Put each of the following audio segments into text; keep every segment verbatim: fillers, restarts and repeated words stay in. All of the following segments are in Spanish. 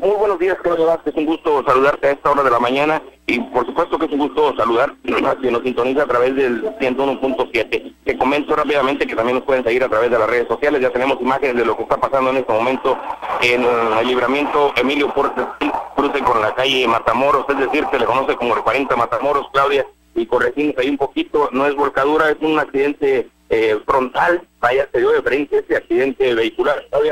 Muy buenos días, Claudia Vázquez, un gusto saludarte a esta hora de la mañana y por supuesto que es un gusto saludar a quien nos sintoniza a través del ciento uno punto siete. Te comento rápidamente que también nos pueden seguir a través de las redes sociales, ya tenemos imágenes de lo que está pasando en este momento en el libramiento Emilio Portes, cruce con la calle Matamoros, es decir, se le conoce como el cuarenta Matamoros, Claudia, y corregimos ahí un poquito, no es volcadura, es un accidente eh, frontal, vaya, se dio de frente ese accidente vehicular, Claudia.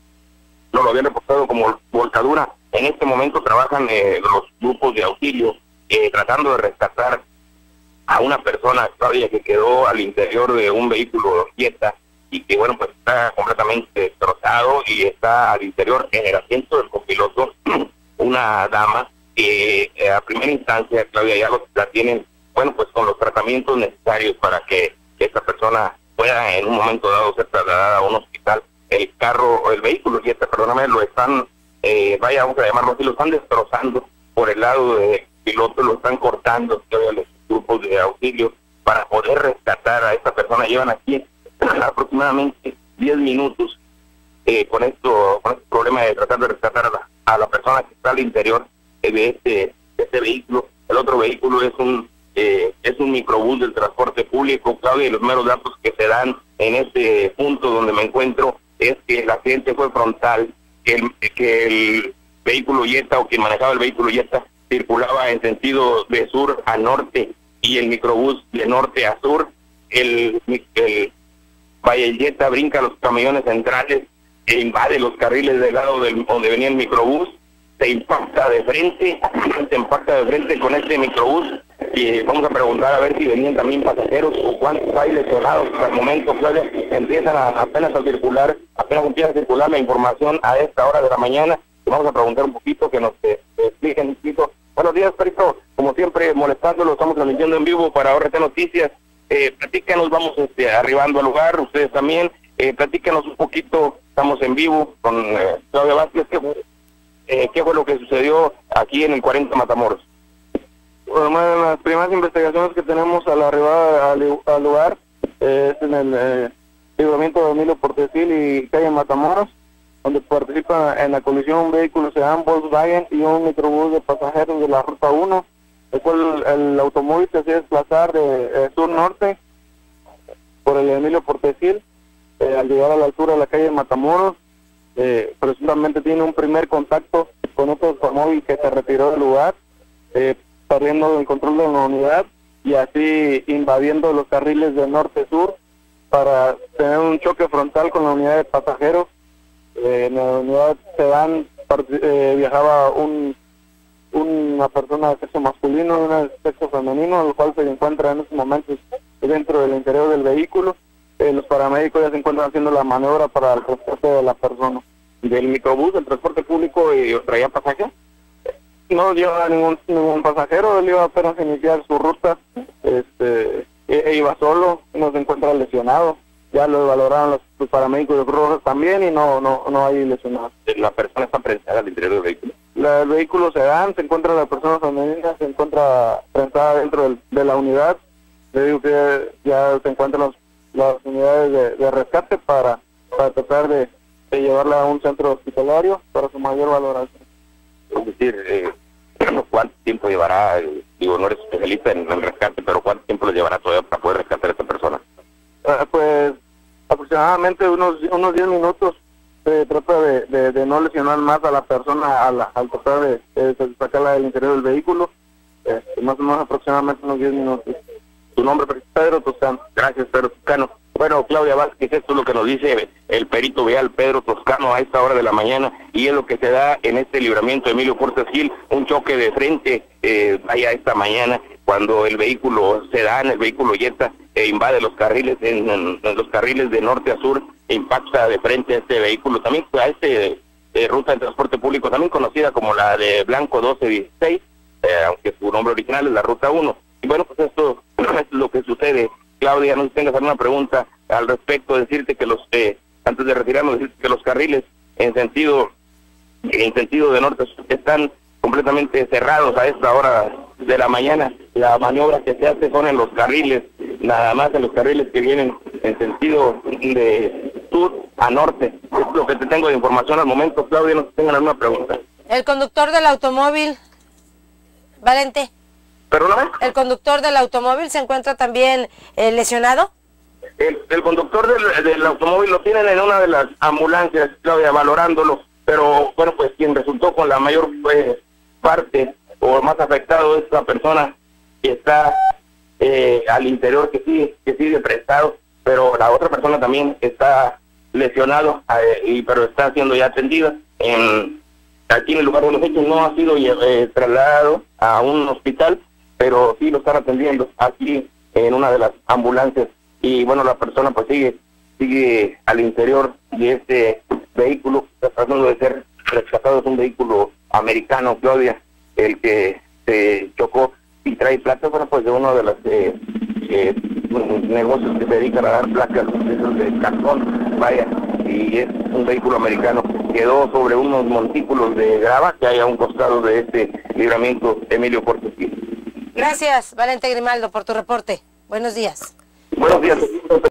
No lo habían reportado como volcadura. En este momento trabajan eh, los grupos de auxilio eh, tratando de rescatar a una persona, Claudia, que quedó al interior de un vehículo Jetta y que, bueno, pues está completamente destrozado y está al interior en el asiento del copiloto una dama que eh, a primera instancia, Claudia, ya los, la tienen, bueno, pues con los tratamientos necesarios para que, que esta persona pueda en un momento dado ser trasladada a un hospital. El carro, o el vehículo Jetta, perdóname, lo están, eh, vaya, vamos a llamarlo así, lo están destrozando por el lado del piloto, lo están cortando, los grupos de auxilio, para poder rescatar a esta persona. Llevan aquí aproximadamente diez minutos eh, con esto, con este problema de tratar de rescatar a la, a la persona que está al interior eh, de, este, de este vehículo. El otro vehículo es un, eh, es un microbús del transporte público, Claudia, y los meros datos que se dan en este punto donde me encuentro es que el accidente fue frontal, que el, que el vehículo Jetta o quien manejaba el vehículo Jetta circulaba en sentido de sur a norte y el microbús de norte a sur. El, el, vaya, el Jetta brinca los camiones centrales e invade los carriles del lado del, donde venía el microbús, se impacta de frente, se impacta de frente con este microbús y vamos a preguntar a ver si venían también pasajeros o cuántos hay lesionados. Hasta el momento, Claudia, empiezan a, apenas a circular, apenas empieza a circular la información a esta hora de la mañana. Vamos a preguntar un poquito, que nos eh, expliquen un poquito. Buenos días, Perito, como siempre molestándolo, estamos transmitiendo en vivo para O R T Noticias. Eh, platícanos, vamos este, arribando al lugar, ustedes también, eh, platícanos un poquito, estamos en vivo con eh, Claudia Vázquez. ¿Qué fue, eh, ¿Qué fue lo que sucedió aquí en el cuarenta Matamoros? Bueno, las primeras investigaciones que tenemos a la arribada al, al lugar eh, es en el eh, libramiento de Emilio Portesil y calle Matamoros, donde participa en la colisión un vehículo sedán Volkswagen y un microbús de pasajeros de la ruta uno, el cual el, el automóvil se hacía desplazar de eh, sur-norte por el Emilio Portesil. Eh, al llegar a la altura de la calle Matamoros, eh, presuntamente tiene un primer contacto con otro automóvil que se retiró del lugar, eh, perdiendo el control de la unidad y así invadiendo los carriles de norte-sur para tener un choque frontal con la unidad de pasajeros. Eh, en la unidad sedán eh, viajaba un, una persona de sexo masculino y una de sexo femenino, el cual se encuentra en estos momentos dentro del interior del vehículo. Eh, los paramédicos ya se encuentran haciendo la maniobra para el transporte de la persona. ¿Del microbús, del transporte público, y traía pasajeros? No lleva ningún ningún pasajero, él iba apenas a iniciar su ruta, este, e, e iba solo, no se encuentra lesionado, ya lo valoraron los, los paramédicos de Cruz Roja también y no no no hay lesionados. ¿La persona está prensada al interior del vehículo? La, el vehículo sedán, se encuentra la persona femenina, se encuentra prensada dentro del, de la unidad. Le digo que ya se encuentran los, las unidades de, de rescate para, para tratar de, de llevarla a un centro hospitalario para su mayor valoración. Es decir, eh, ¿cuánto tiempo llevará? Eh, digo, no eres especialista en el rescate, pero ¿cuánto tiempo le llevará todavía para poder rescatar a esta persona? Uh, pues aproximadamente unos unos diez minutos. Se trata de, de, de no lesionar más a la persona a la, al tratar de, de sacarla del interior del vehículo. Este, más o menos aproximadamente unos diez minutos. Tu nombre, Pedro Toscano. Gracias, Pedro Toscano. Bueno, Claudia Vázquez, esto es lo que nos dice el perito vial Pedro Toscano a esta hora de la mañana, y es lo que se da en este libramiento de Emilio Portesil, un choque de frente, eh, vaya esta mañana, cuando el vehículo sedán, el vehículo Jetta, eh, invade los carriles, en, en, en los carriles de norte a sur, e impacta de frente a este vehículo, también a este eh, ruta de transporte público, también conocida como la de Blanco doce dieciséis, eh, aunque su nombre original es la ruta uno. Y bueno, pues esto es lo que sucede. Claudia, no tengas alguna pregunta al respecto, decirte que los, eh, antes de retirarnos, decirte que los carriles en sentido, en sentido de norte están completamente cerrados a esta hora de la mañana. La maniobra que se hace son en los carriles, nada más en los carriles que vienen en sentido de sur a norte. Es lo que te tengo de información al momento. Claudia, no tengan alguna pregunta. El conductor del automóvil, Valente. ¿Perdóname? ¿El conductor del automóvil se encuentra también eh, lesionado? El, el conductor del, del automóvil lo tienen en una de las ambulancias, Claudia, valorándolo, pero bueno, pues quien resultó con la mayor pues, parte o más afectado es la persona que está eh, al interior, que sigue, que sigue prestado, pero la otra persona también está lesionado, eh, y pero está siendo ya atendida. En, aquí en el lugar de los hechos no ha sido eh, trasladado a un hospital, pero sí lo están atendiendo aquí en una de las ambulancias. Y bueno, la persona pues sigue sigue al interior de este vehículo, está tratando de ser rescatado. Es un vehículo americano, Claudia, el que se chocó y trae placas, bueno, pues de uno de los eh, eh, negocios que se dedican a dar placas de cartón, vaya, y es un vehículo americano. Quedó sobre unos montículos de grava que hay a un costado de este libramiento Emilio Portesín. Gracias, Valente Grimaldo, por tu reporte. Buenos días. Buenos días.